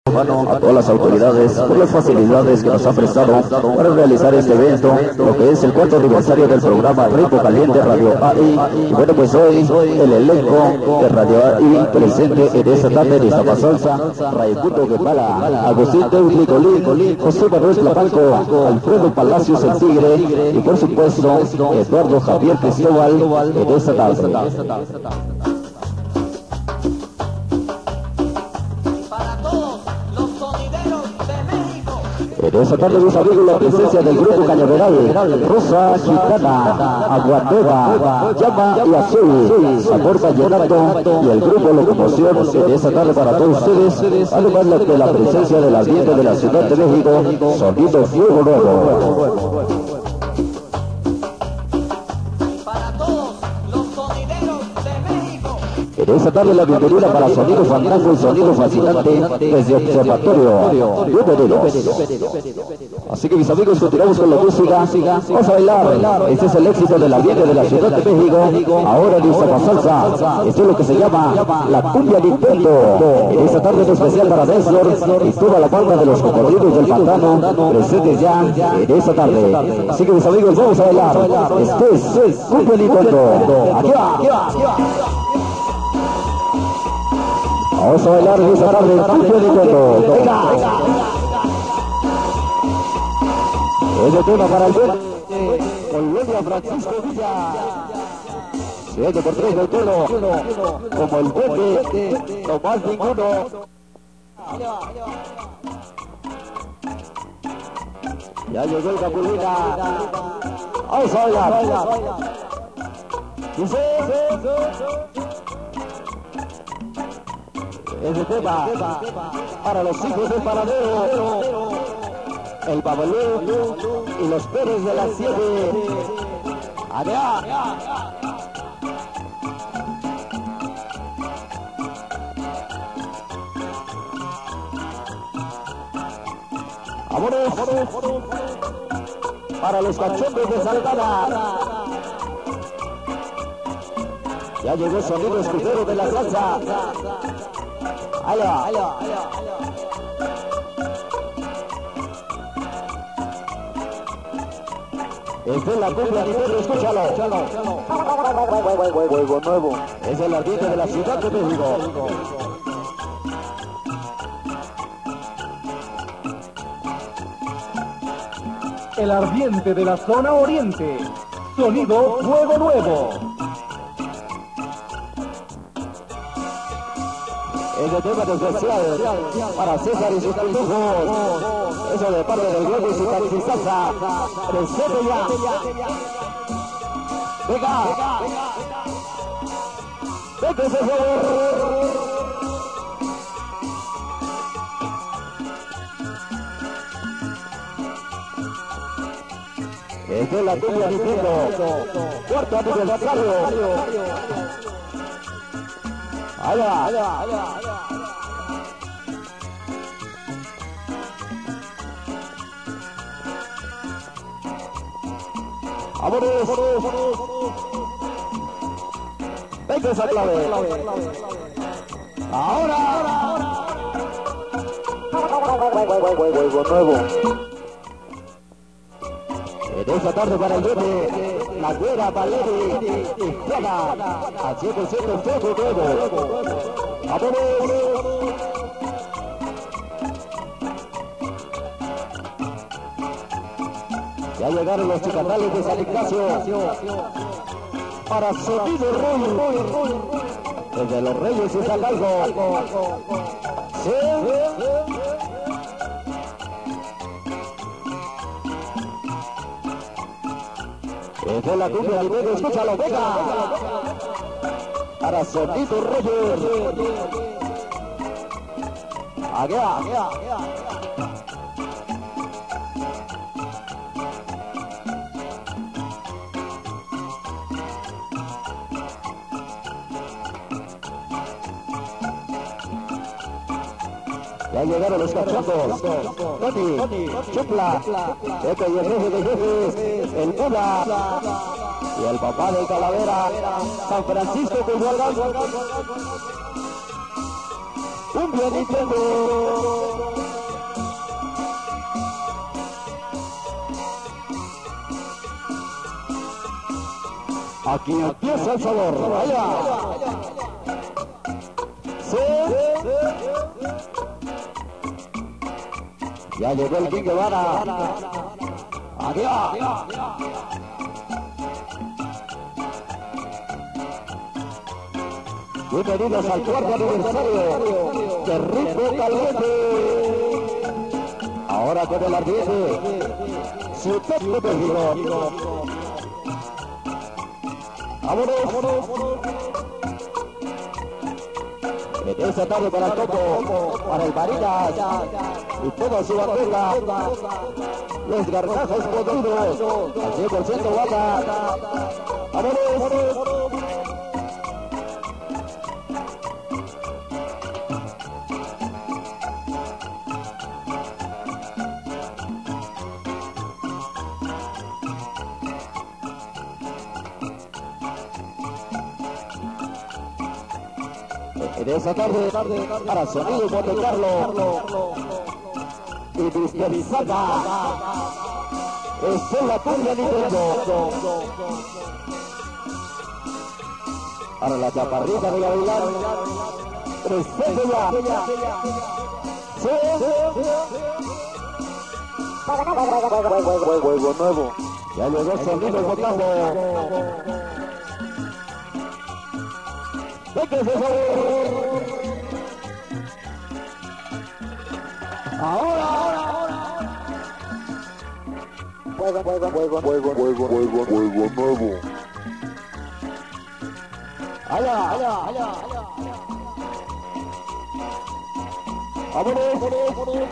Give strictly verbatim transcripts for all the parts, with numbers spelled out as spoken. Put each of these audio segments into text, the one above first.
a todas las autoridades por las facilidades que nos ha prestado para realizar este evento, lo que es el cuarto aniversario del programa Ritmo Caliente Radio A I. Y bueno, pues hoy el elenco de Radio A I presente en esta tarde de Iztapasalsa: Raimundo Guevara, Agustín Teutli Colín, José Manuel Tlapalco, Alfredo Palacios el Tigre y por supuesto Eduardo Javier Cristóbal en esta tarde. En esta tarde, mis amigos, la presencia del grupo Cañaveral, Rosa Gitana, Aguadera, Llama y Azul, Amor Vallenato y el grupo Locomoción. En esta tarde para todos ustedes, además de la presencia del ambiente de la Ciudad de México, Sonido Fuego Nuevo. En esta tarde la bienvenida para Sonido Fantástico y Sonido Fascinante desde Observatorio. Bienvenidos. Así que mis amigos, continuamos con la música. Vamos a bailar. Este es el éxito del ambiente de la Ciudad de México. Ahora en Iztapasalsa. Esto es lo que se llama la cumbia Nintendo. En esta tarde en especial para Densor y toda la banda de los cocodrilos del pantano presentes ya en esta tarde. Así que mis amigos, vamos a bailar. Este es cumbia Nintendo. Aquí va, aquí va, aquí va. Vamos a bailar en esta tarde el cumbia Nintendo. Venga. Ese tema para el buen Colonia Francisco Villa. siete por tres del pelo, como el bote, no más ninguno. Ya llegó el Capulina. Vamos a bailar. Dice ese tema para los hijos del paradero, el Babalú y los Pérez de las siete. Allá. Vámonos para los cachondos de Santana. Ya llegó el sonido escudero de la salsa. Allá, allá, allá, allá. Esta es la cumbia Nintendo, escúchalo. Huevo nuevo. Es el ambiente de la Ciudad de México. El ardiente de la zona oriente. Sonido Fuego Nuevo. Ese tema de especial para César y sus pitujos. Eso de parte del grupo y su taxizaza. Presente ya. Venga. Venga ese favor. Esta es la cumbia Nintendo. Cuarto aniversario. Allá, allá, allá, allá. Vámonos. Venga esa clave. Ahora, ahora. Huevo nuevo. En esta tarde para el duende, la güera Valeri y Juana, al cien por ciento Fuego Nuevo. ¡Vámonos! Ya llegaron los chicatales de San Ignacio para Sonido Rey, desde los Reyes y San Algo. Sí. Esa es la cumbia del medio, escúchalo, venga. Para Sonido Reyes. Allá, allá, allá. Ya llegaron los cachorros. Tony, Chupla, Pepe y el jefe de jefes, el Pula y el papá del Calavera, San Francisco con Guardán. Un bien Nintendo. Aquí empieza el sabor. Allá. Sí. Ya llegó el King Guevara. Aquí va. Bienvenidos al cuarto aniversario de Ritmo Caliente. Ahora con el ardiente Ciudad de México. Vámonos. En esta tarde para el Coco, para el Marinas y toda su bandera. Los gargajos podridos al cien por ciento vaca. Vámonos. En esa tarde, para Sonido Monte Carlo y Dispersada, es en la cumbia Nintendo. Para la chaparrita de Gavilán, presente ya. Sí, juego nuevo. Ya llegó Sonido Monte Carlo. Ahora, ahora, ahora. Juego, juego, juego, juego, juego, juego, juego nuevo. Allá, allá, allá, allá. Vámonos.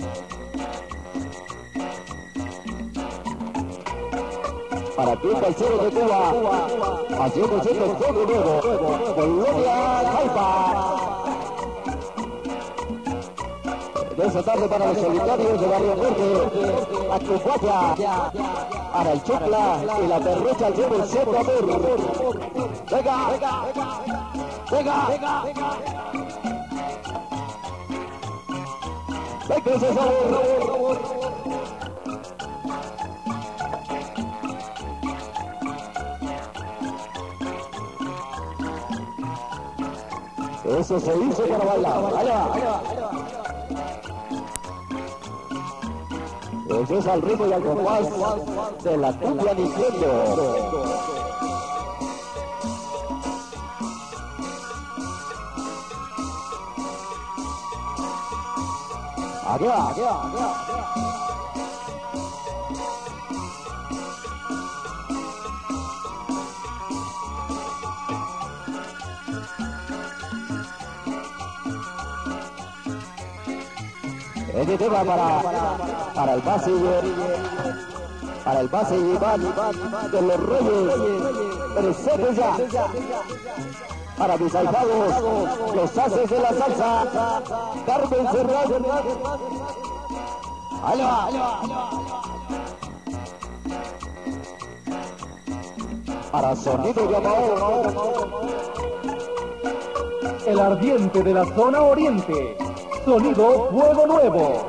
Para ti, parcero de Cuba, haciendo ciento fuego nuevo, Colombia, Caipa. De esa tarde para los solitarios de Barrio Norte, Acucuatla, para el Chocla y la Perrucha al cien por ciento amor. Venga, venga, venga, venga, venga ese sabor. Eso se hizo para bailar. Allá, allá, allá. Eso es al ritmo y al compás de la cumbia Nintendo. Allá, allá, allá. Este tema para, para el base para el base Iván de los Reyes, presente ya. Para mis alfados, los haces de la salsa, Carmen Fernández. Allá, allá, para Sonido Llamado. El ardiente de la zona oriente. Sonido Fuego Nuevo.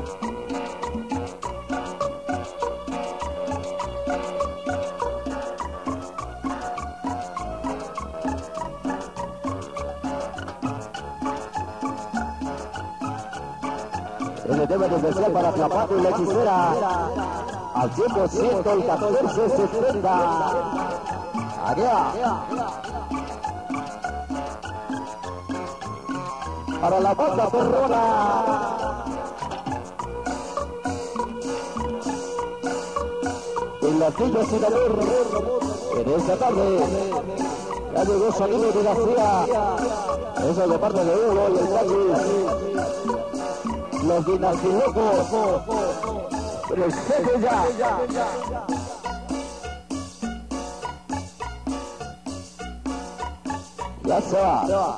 Ese tema de especial para Clapato y la hechicera. Al cien por ciento el catorce setenta. Allá. Para la banda perrona. En la Villa Sinaloa, en esta tarde, ya llegó Sonido de García. Eso es de parte de Hugo y el Cali. Los dinastilocos. Presente ya. Ya se va.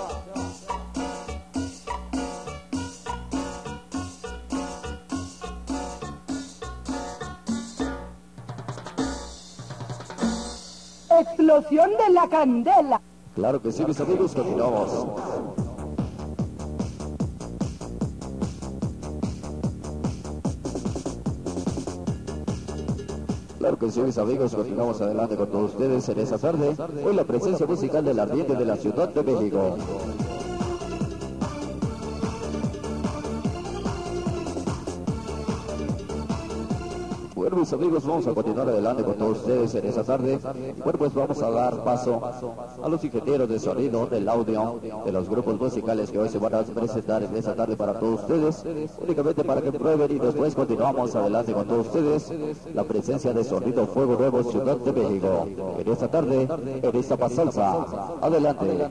Explosión de la candela. Claro que sí, mis amigos, continuamos. Claro que sí, mis amigos, continuamos adelante con todos ustedes en esta tarde. Hoy la presencia musical del ardiente de la Ciudad de México. Bueno, mis amigos, vamos a continuar adelante con todos ustedes en esta tarde. Bueno, pues vamos a dar paso a los ingenieros de sonido, del audio, de los grupos musicales que hoy se van a presentar en esta tarde para todos ustedes, únicamente para que prueben, y después continuamos adelante con todos ustedes la presencia de Sonido Fuego Nuevo Ciudad de México en esta tarde, en esta salsa. Adelante.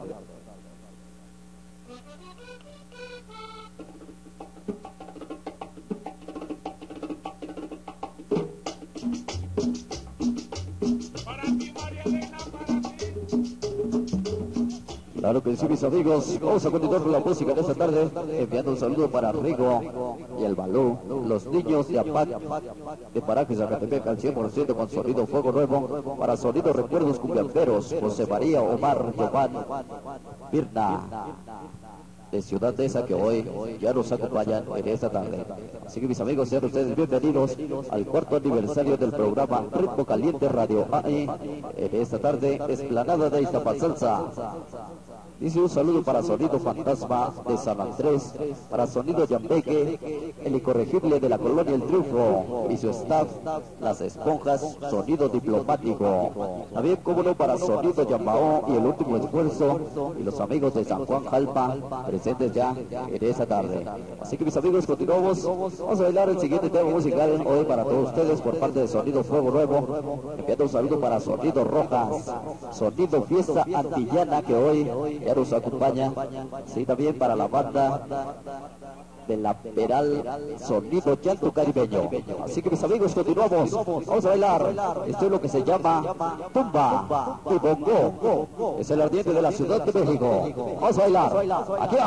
Claro que sí, mis amigos, vamos a continuar con la música de esta tarde, enviando un saludo para Rigo y el Balú, los niños de Apac, de Parajes, Zacatepec, al cien por ciento con Sonido Fuego Nuevo, para Sonido Recuerdos Cumbiamberos, José María, Omar, Giovanni, Mirna, de Ciudad de esa que hoy ya nos acompañan en esta tarde. Así que mis amigos, sean ustedes bienvenidos al cuarto aniversario del programa Ritmo Caliente Radio A I en esta tarde, Esplanada de Iztapasalsa. Dice un saludo para Sonido Fantasma de San Andrés, para Sonido Yambeque, el incorregible de la Colonia El Triunfo y su staff, Las Esponjas, Sonido Diplomático. También, como no, para Sonido Yambao y El Último Esfuerzo y los amigos de San Juan Jalpa, presentes ya en esta tarde. Así que mis amigos, continuamos. Vamos a bailar el siguiente tema musical hoy para todos ustedes por parte de Sonido Fuego Nuevo. Enviando un saludo para Sonido Rojas, Sonido Fiesta Antillana, que hoy ya nos acompaña. Sí, también para la banda de la Peral, Sonido Llanto Caribeño. Así que mis amigos, continuamos. Vamos a bailar. Esto es lo que se llama Tumba y Bongo. Es el ardiente de la Ciudad de México. Vamos a bailar. Aquí.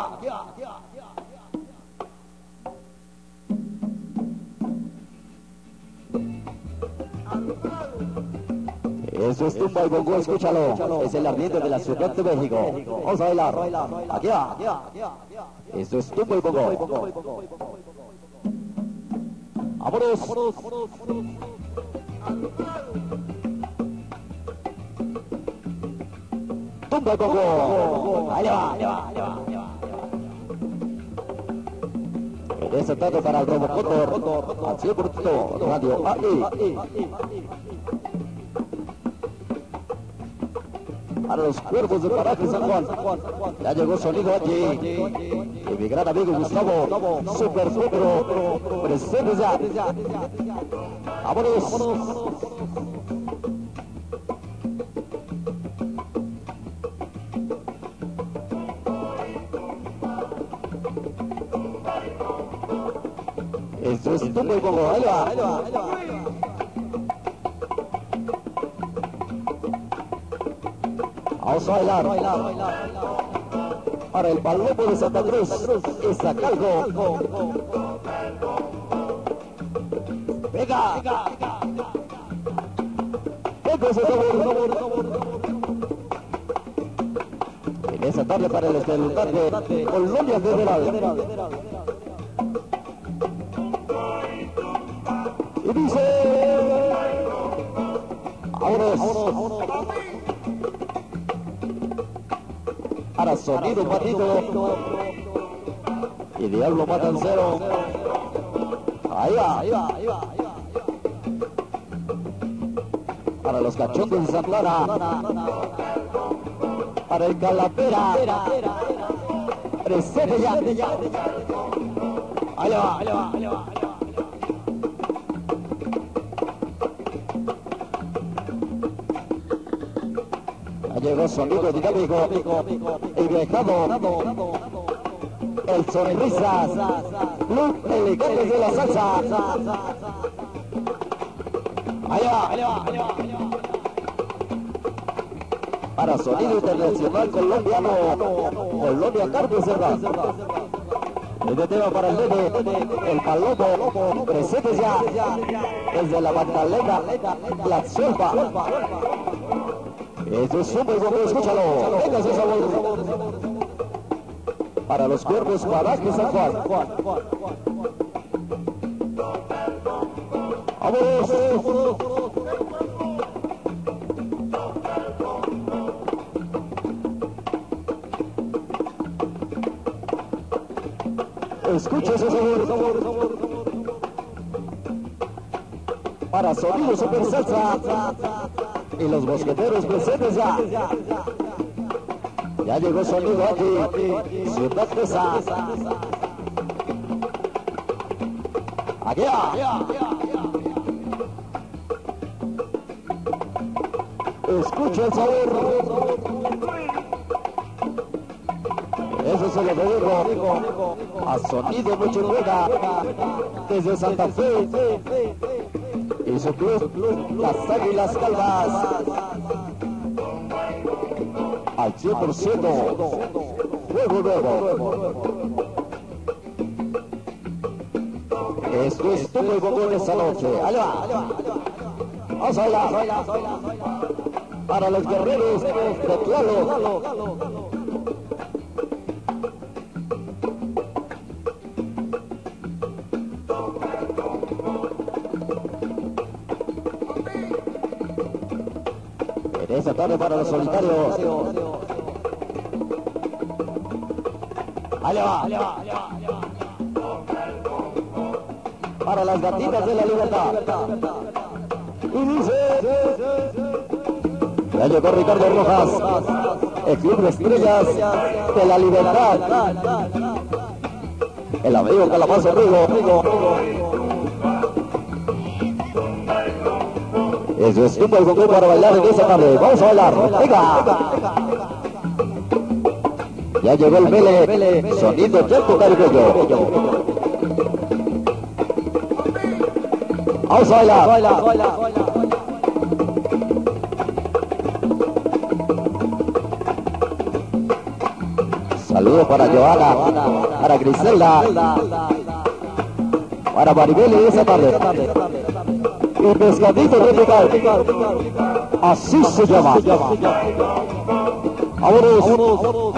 Eso es Tumba y Bongo, escúchalo. Es el ardiente de la Ciudad de México. Vamos a bailar. Aquí. Eso es Tumba y Bongo. Vámonos. Tumba y Bongo. Ahí va. En esta tarde para el Robocotor, al cien por ciento Radio A I. Para los cuervos de Paraje San Juan, ya llegó Sonido allí, y mi gran amigo Gustavo, Super Negro, presente ya. Vámonos. Esto es Tumba y Bongo, ahí va, ahí va, ahí va. Vamos a bailar. Para el Palomo de Santa Cruz, Iztacalco. Venga. Venga ese sabor. En esa tarde para el estelar de Colonia Federal. Y dice... Vámonos. Para Sonido Partido y Diablo Matancero. Ahí va, ahí va, ahí va, ahí va. Para los Cachondos de Santana, para el Calavera, presente ya. Ahí va, ahí va, ahí va. Llegó Sonido Dinámico, el viajado, el Sonrisas, Look Elegantes de la Salsa. Allá va, allá va, allá va, allá va. Para Sonido Internacional Colombiano, Colonia Carmen Cerda. Este tema para el Nene, el Palomo, presentes ya, desde la Magdalena, la Selva. Esto es Tumba y Bongo, escúchalo. Venga ese sabor. Para los cuervos, Paraje San Juan. Vámonos, vámonos. Escucha ese sabor, sabor, sabor, sabor. Para Sonido Super Salsa y los mosqueteros presentes ya. Ya llegó Sonido aquí, Ciudad Tesa. Aquí ya. Escucha el sabor. Eso se lo dedico a Sonido Nochebuena desde Santa Fe y su club Las Águilas Calvas al cien por ciento fuego nuevo. Esto es tu muy buen esta noche. Allá va. Vamos a bailar para los guerreros de Tlaloc. Esta tarde para los solitarios. Allá va, allá va, allá va. Para las gatitas de la libertad. Y dice... Ya llegó Ricardo Rojas, el Club de Estrellas de la Libertad. El amigo Calabazo Rigo. Eso es un buen concurso para bailar en esta tarde. Vamos a bailar. Venga. Ya llegó el Mele. Sonido Chaco Caribeño. Vamos a bailar. Saludos para Joana, para Griselda, para Maribel en esta tarde. Y Pescadito Tropical, así se llama. Vámonos.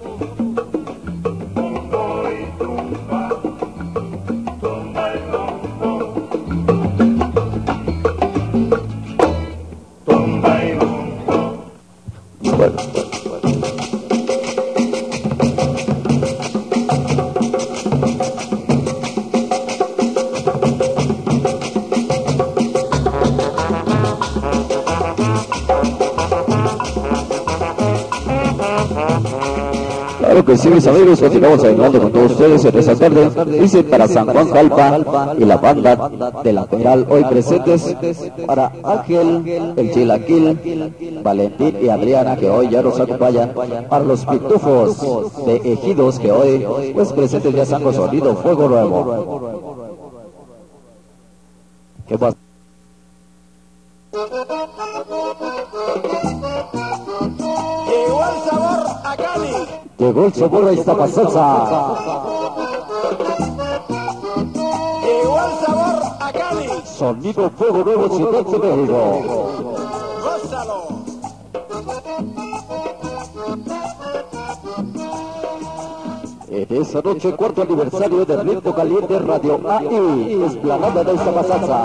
Claro que sí, mis amigos, continuamos hablando con todos ustedes en esta tarde. Dice para San Juan Jalpa y la banda de la Peral hoy presentes, para Ángel, el Chilaquil, Valentín y Adriana que hoy ya nos acompañan, para los pitufos de Ejidos que hoy pues presentes ya están con Sonido Fuego Nuevo. ¿Qué pasa? Llegó el sabor a Cali. Llegó el sabor a Iztapasalsa. Llegó el sabor a Cali. Sonido Fuego Nuevo, Ciudad de México. Gózalo. En esta noche, cuarto aniversario de Ritmo Caliente Radio A I, Esplanada de Iztapasalsa.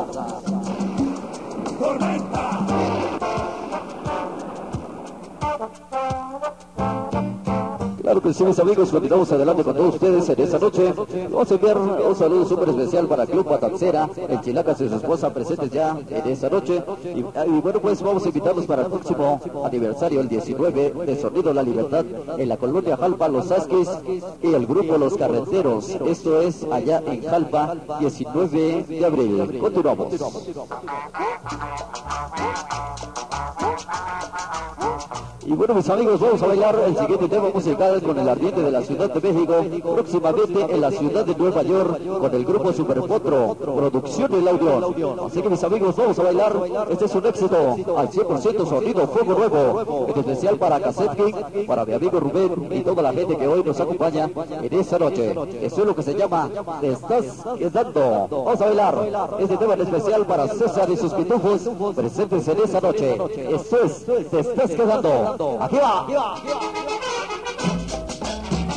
Claro que sí, mis amigos, continuamos adelante con todos ustedes en esta noche. Vamos a enviar un saludo súper especial para Club Patancera, el Chilacas y su esposa presentes ya en esta noche. Y, y bueno, pues vamos a invitarlos para el próximo aniversario, el diecinueve, de Sonido La Libertad, en la colonia Jalpa, Los Asquis y el grupo Los Carreteros. Esto es allá en Jalpa, diecinueve de abril. Continuamos. Y bueno, mis amigos, vamos a bailar el siguiente tema musical con el ardiente de la Ciudad de México, próximamente en la ciudad de Nueva York, con el grupo Superpotro, producción del audio. Así que mis amigos, vamos a bailar. Este es un éxito al cien por ciento, Sonido Fuego Nuevo, en especial para Cassette King, para mi amigo Rubén y toda la gente que hoy nos acompaña en esta noche. Esto es lo que se llama Te Estás Quedando. Vamos a bailar este tema en especial para César y sus pitufos presentes en esta noche. Esto es Te Estás Quedando. Aquí va.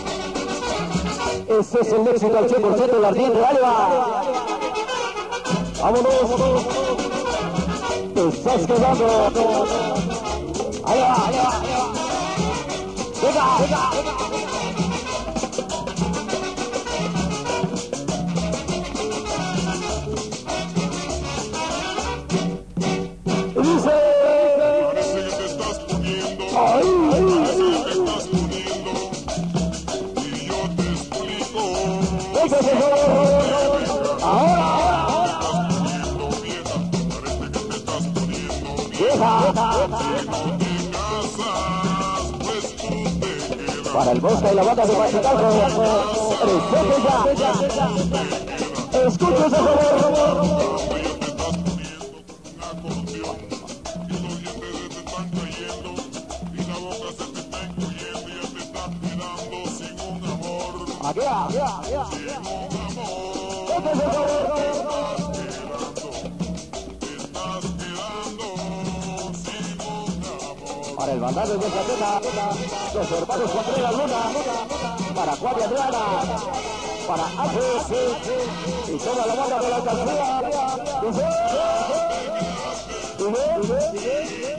Ese es el éxito al cien por ciento, el ardiente. ¡Dale va! Vámonos. Te estás quedando. Ahí va, ahí va, ahí va. Venga, venga, venga. Dice. Parece que te estás poniendo. Ay, ay, Parece que te estás poniendo. Y yo te explico. ay. Ahora, ahora, ahora. Poniendo vieja. Parece que te estás poniendo vieja. Vieja. Te casas, pues tú te quedas. Para el Bosca y la banda de Machicalco. Respete ya. Escucha ese favor. Aquí, aquí, aquí, aquí. Escucha ese favor. Para el bandado de Zacatecas, los hermanos Contreras Luna, para Juan y Adriana, para Ace y toda la banda de la alcaldía. Dice, dice,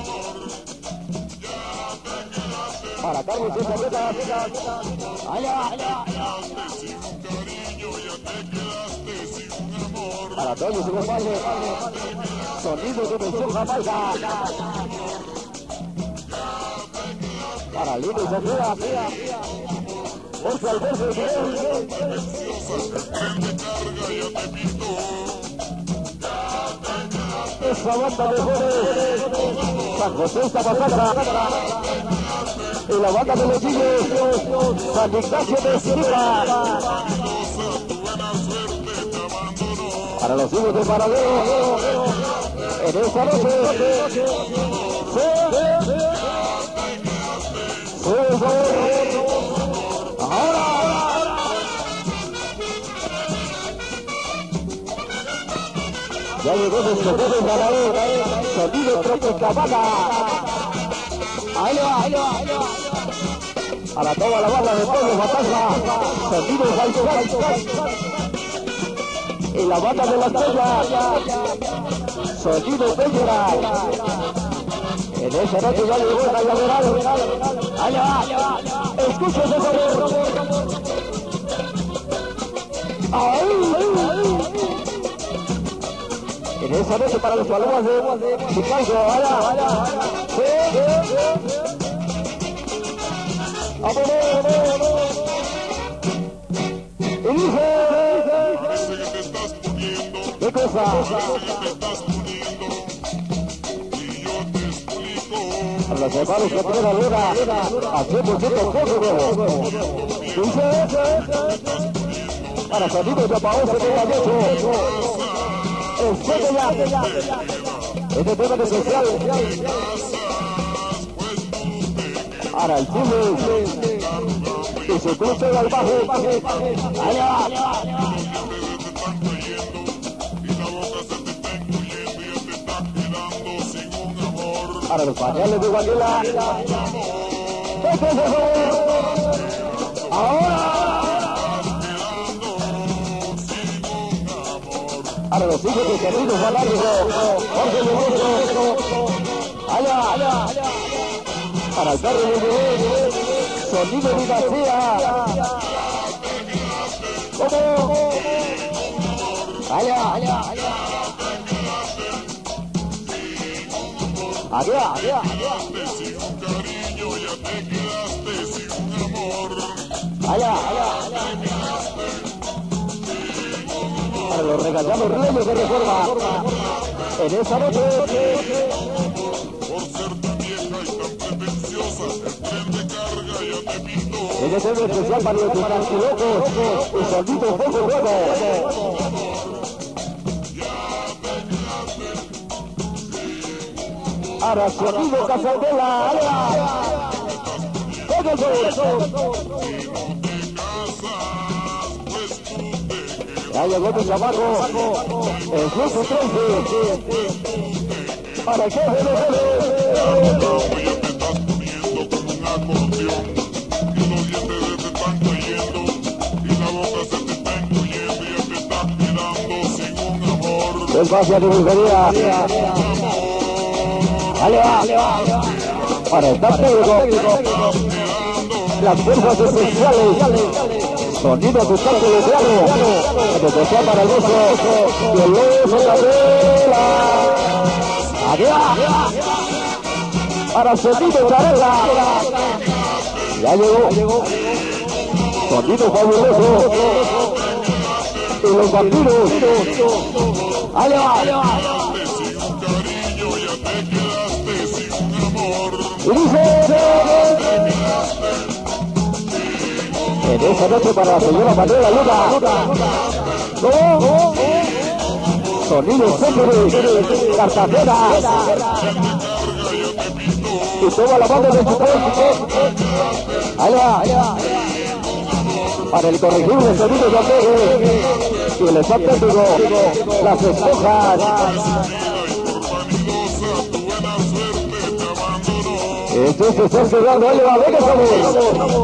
para Carlos de Zacatecas, allá, allá, allá. Para todos sus compadres, sonido de Mención Jamaica. Para Lino y Sofía, Jorge Alberto y Miguel. Esa banda de jóvenes, San José Zapatata, y la banda de los niños, San Ignacio de Sirica. Para los hijos de Paradero, en esta noche, ahora, ahora, ya llegó nuestro joven ganador, sonido Tropicabana. Ahí le va, ahí le va, ahí le va. Para toda la banda de Pueblo Fantasma, sonido Jaico, y la banda de las Bellas, sonido Bellera. En esa noche ya llegó el Cañaveral. Allá va, allá va. Escucha ese favor. Ahí, ahí. En esa noche para los balones de Chicago. Allá, allá, allá. Sí, sí, sí. Vámonos. Y dice. Parece que te estás poniendo. ¿Qué cosa? Parece que te estás poniendo. Y yo te explico. A los hermanos que tienen la luna a cien por ciento poco. Dice. Para sonido de Paola setenta y ocho. Escuche ya. Este tema de especial. Para el cine. Que se cruce al bajo. Allá, allá, allá. Para los pañales de Guanguila. Ahora. Para los hijos de Querido Falárico, Jorge Lemundo. Allá, allá, allá. Para el perro de Miguel, sonido de García. ¿Cómo? Allá, allá, allá. Allá, allá, allá. Allá, allá, allá. Para los regalados reyes de Reforma, en esa noche. Por ser tan vieja y tan pretenciosa, el tren de carga ya te pintó. En ese especial para los tranquilocos y sonido fuego fuego. Ahora sonido Casaldela, allá. Todo el sol. Ya llegó mi chamaco, el Club trece. Para el jefe de Ya te estás poniendo como un acordeón. Y los dientes te están cayendo. Y la boca se te está encogiendo. Y ya te estás quedando sin un amor. Despacio de brujería. Ahí va. Para el técnico. Las fuerzas especiales. Sonido de Santo Luciano. Desde sea para el gozo. Y el lobo Candela. Aquí va. Para Sonido Carela. Ya llegó. Sonido fabuloso. Y los vampiros. Ahí va. Y dice, en esa noche para la señora Manuela Luna. ¿Cómo? Sonido Secret, Cartagena. Y toma la mano de su cuerpo. Ahí va. Para el corregible Sonido de Apegue. Y el espantético, las esponjas. Esto es estar quedando, ahí va, venga, sabor.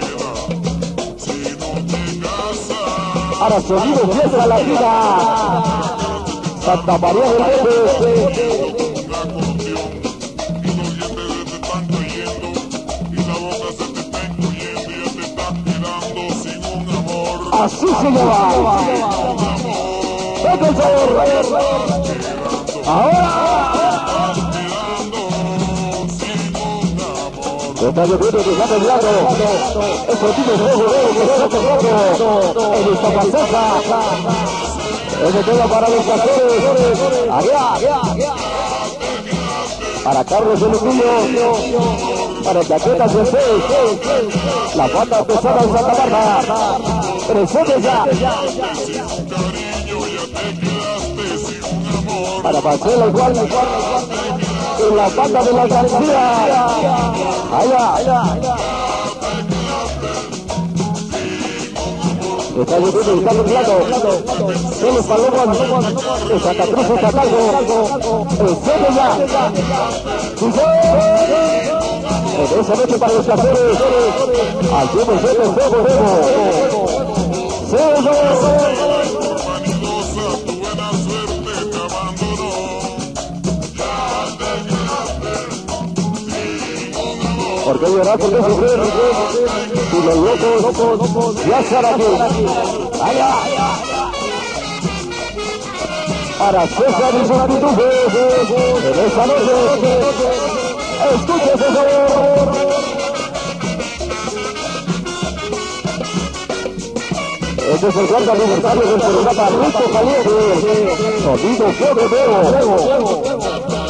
Ahora Sonido Fiesta Latina. Santa María del Monte. Así se llama. Venga el sabor. Ahora. Está lloviendo que está temblando. Eso tiene fuego, que está temblando. En esta paseja. Ese tema para los castores. Allá. Para Carlos el Humillo. Para Chaquetas el seis. La banda pesada en Santa Marta. Presente ya. Para Marcelo igual. En la banda de la García. Allá. Está lloviendo y está temblando. En los Palomas. En Santa Cruz de Catalgo. Presente ya. En esa noche para los castores. Al cien por ciento en fuego, fuego. Porque llorar, porque sufrir. Y los locos ya están aquí. Allá. Para César y sus actitudes. En esta noche. Escucha ese sabor. Este es el cuarto aniversario del programa Rico Caliente. Sonido Fuego Fuego.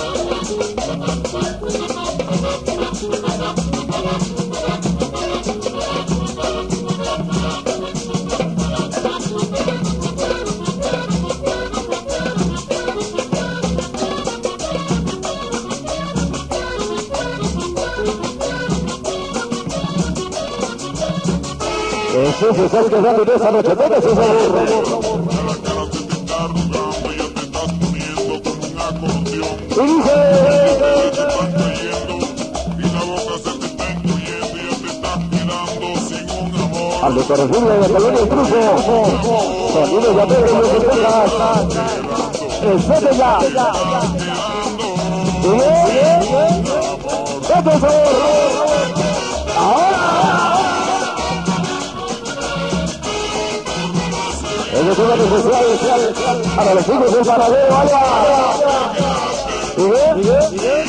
Jesús se está quedando en esta noche. Venga, ese sabor. Y dice... Al de corregirle de Colonia y Cruzo. Sonido de Apegue y los esponjas. Espete ya. Y bien. Venga, ese sabor. Ahora. Es de todo especial para los hijos del paradero. ¡Allá! ¿Y bien?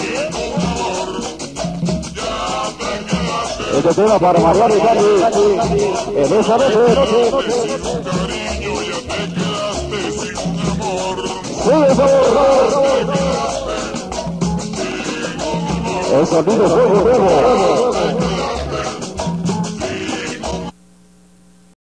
Este tema para Mariano y Cari en esa noche. ¡Sigue sabor! El sonido fuego, fuego.